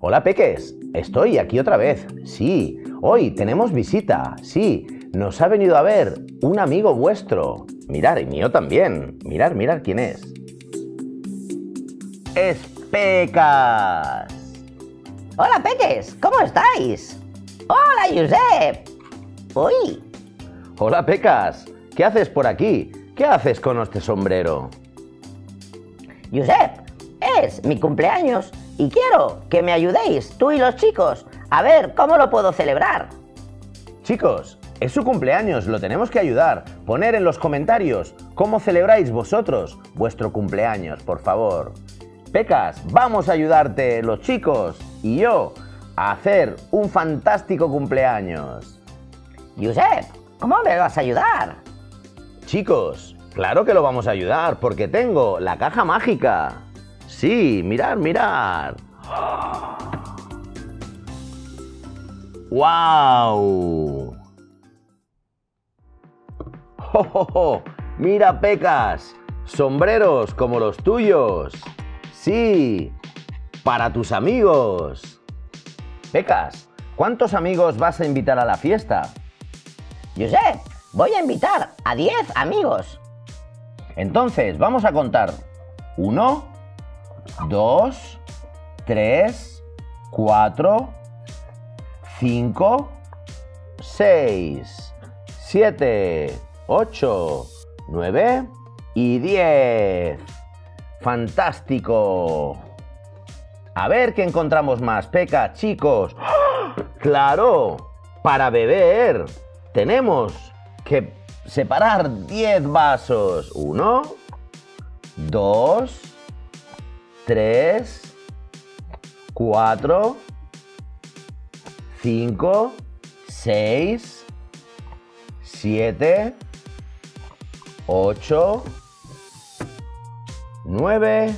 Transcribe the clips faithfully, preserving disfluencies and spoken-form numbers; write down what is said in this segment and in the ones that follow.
Hola Peques, estoy aquí otra vez. Sí, hoy tenemos visita. Sí, nos ha venido a ver un amigo vuestro. Mirad, y mío también. Mirad, mirad quién es. Es Pecas. Hola Peques, ¿cómo estáis? Hola Josep. Uy. Hola Pecas, ¿qué haces por aquí? ¿Qué haces con este sombrero? Josep, es mi cumpleaños y quiero que me ayudéis, tú y los chicos, a ver cómo lo puedo celebrar. Chicos, es su cumpleaños, lo tenemos que ayudar. Poner en los comentarios cómo celebráis vosotros vuestro cumpleaños, por favor. Pecas, vamos a ayudarte, los chicos y yo, a hacer un fantástico cumpleaños. Josep, ¿cómo me vas a ayudar? Chicos, claro que lo vamos a ayudar porque tengo la caja mágica. Sí, mirad, mirad. ¡Wow! ¡Oh, oh, oh! Mira, Pecas, sombreros como los tuyos. Sí, para tus amigos. Pecas, ¿cuántos amigos vas a invitar a la fiesta? Josep, voy a invitar a diez amigos. Entonces, vamos a contar. Uno, dos, tres, cuatro, cinco, seis, siete, ocho, nueve y diez. ¡Fantástico! A ver qué encontramos más, Pecas, chicos. ¡Oh! ¡Claro! Para beber tenemos que separar diez vasos. Uno, dos, tres, cuatro, cinco, seis, siete, ocho, nueve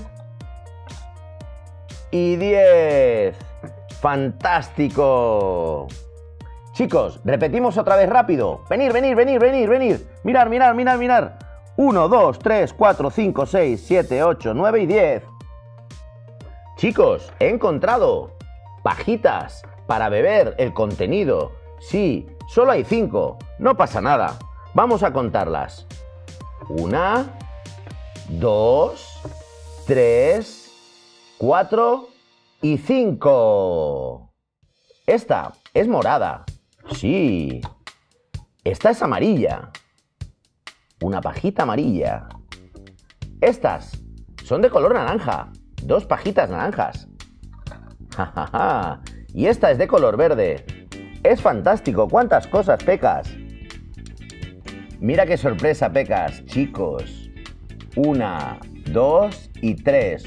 y diez. ¡Fantástico! Chicos, repetimos otra vez rápido. Venir, venir, venir, venir, venir. Mirar, mirar, mirar, mirar. uno, dos, tres, cuatro, cinco, seis, siete, ocho, nueve y diez. Chicos, he encontrado pajitas para beber el contenido. Sí, solo hay cinco. No pasa nada. Vamos a contarlas. Una, dos, tres, cuatro y cinco. Esta es morada. Sí. Esta es amarilla. Una pajita amarilla. Estas son de color naranja. Dos pajitas naranjas. Ja, ja, ja. Y esta es de color verde. Es fantástico. ¿Cuántas cosas, Pecas? Mira qué sorpresa, Pecas. Chicos. Una, dos y tres.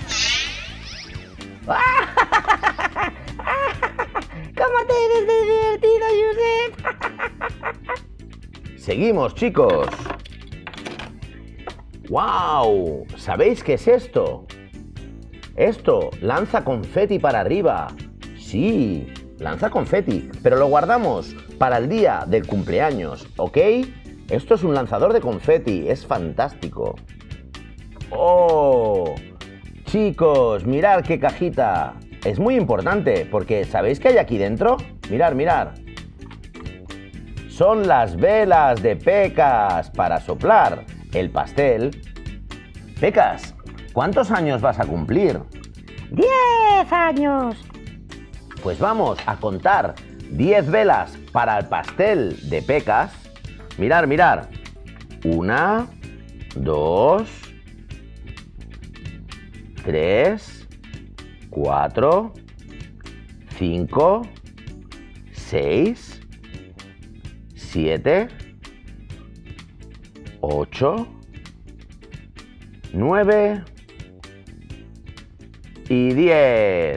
¿Cómo te eres de divertido, Josep? Seguimos, chicos. ¡Wow! ¿Sabéis qué es esto? Esto lanza confeti para arriba. Sí, lanza confeti, pero lo guardamos para el día del cumpleaños, ¿ok? Esto es un lanzador de confeti, es fantástico. ¡Oh! Chicos, mirad qué cajita. Es muy importante porque ¿sabéis qué hay aquí dentro? Mirad, mirad. Son las velas de Pecas para soplar el pastel. Pecas, ¿cuántos años vas a cumplir? ¡Diez años! Pues vamos a contar diez velas para el pastel de Pecas. Mirar, mirar. Una, dos, tres, cuatro, cinco, seis, siete, ocho, nueve y diez.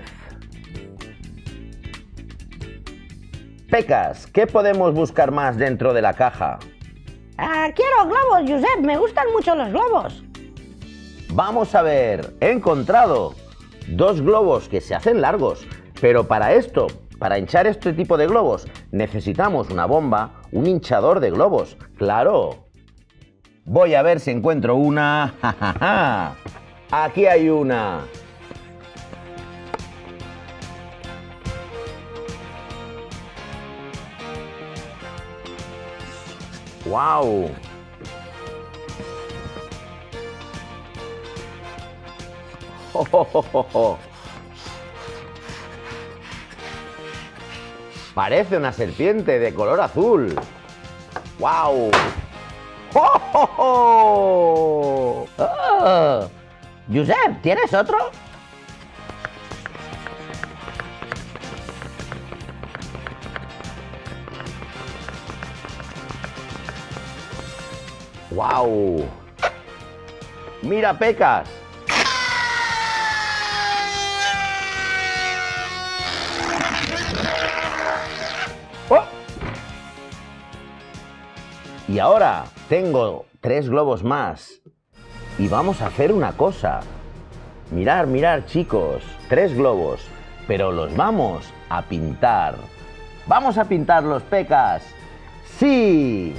Pecas, ¿qué podemos buscar más dentro de la caja? Ah, quiero globos, Josep, me gustan mucho los globos. Vamos a ver, he encontrado dos globos que se hacen largos, pero para esto, para hinchar este tipo de globos, necesitamos una bomba, un hinchador de globos, claro. Voy a ver si encuentro una. ¡Ja, ja, ja! Aquí hay una. ¡Guau! ¡Oh, oh, oh, oh, oh! Parece una serpiente de color azul. ¡Guau! ¡Oh, oh, oh! ¡Oh! Josep, ¿tienes otro? ¡Guau! ¡Mira, Pecas! ¡Oh! Y ahora tengo tres globos más. Y vamos a hacer una cosa. Mirar, mirar, chicos. Tres globos. Pero los vamos a pintar. ¡Vamos a pintarlos, Pecas! ¡Sí!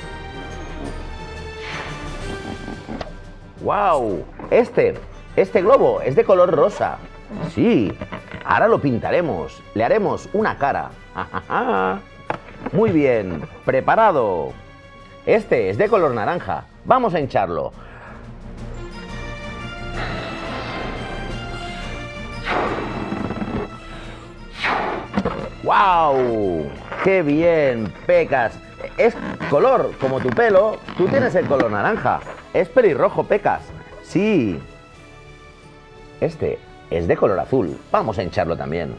¡Guau! Este, este globo es de color rosa. Sí, ahora lo pintaremos. Le haremos una cara. Muy bien, preparado. Este es de color naranja. Vamos a hincharlo. ¡Guau! ¡Qué bien, Pecas! Es color como tu pelo. Tú tienes el color naranja. Es pelirrojo, Pecas. Sí. Este es de color azul. Vamos a hincharlo también.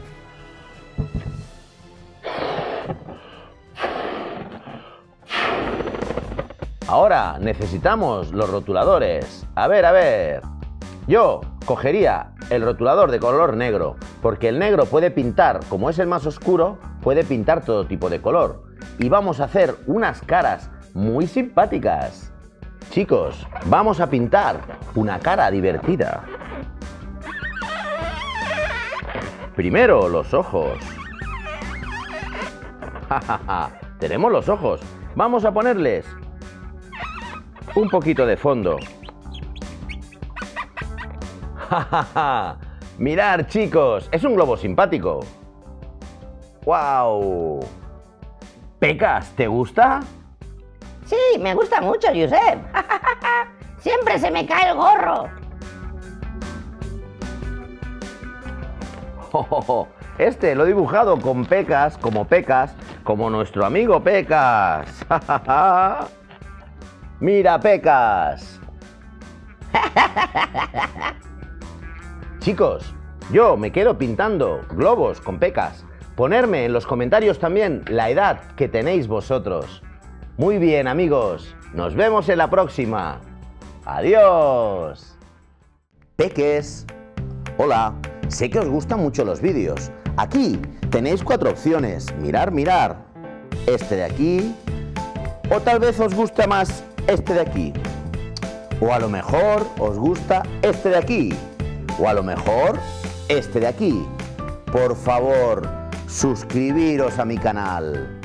Ahora necesitamos los rotuladores. A ver, a ver. Yo cogería el rotulador de color negro, porque el negro puede pintar, como es el más oscuro, puede pintar todo tipo de color. Y vamos a hacer unas caras muy simpáticas. Chicos, vamos a pintar una cara divertida. Primero, los ojos. Tenemos los ojos. Vamos a ponerles un poquito de fondo. Mirad, chicos, es un globo simpático. ¡Guau! Pecas, ¿te gusta? Sí, me gusta mucho, Josep. Siempre se me cae el gorro. Este lo he dibujado con Pecas, como Pecas, como nuestro amigo Pecas. ¡Mira, Pecas! Chicos, yo me quedo pintando globos con Pecas. Ponerme en los comentarios también la edad que tenéis vosotros. Muy bien, amigos. Nos vemos en la próxima. ¡Adiós! Peques. Hola. Sé que os gustan mucho los vídeos. Aquí tenéis cuatro opciones. Mirar, mirar. Este de aquí. O tal vez os gusta más este de aquí. O a lo mejor os gusta este de aquí. O a lo mejor este de aquí. Por favor, suscribiros a mi canal.